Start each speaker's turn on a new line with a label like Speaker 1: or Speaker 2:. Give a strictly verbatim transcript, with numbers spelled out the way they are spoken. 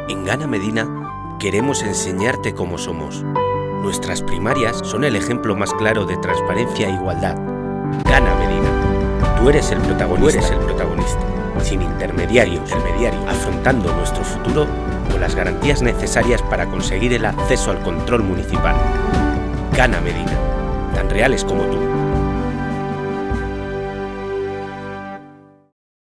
Speaker 1: En Gana Medina queremos enseñarte cómo somos. Nuestras primarias son el ejemplo más claro de transparencia e igualdad. Gana Medina. Tú eres el protagonista. Tú eres el protagonista. Sin intermediarios, intermediarios, afrontando nuestro futuro con las garantías necesarias para conseguir el acceso al control municipal. Gana Medina. Tan reales como tú.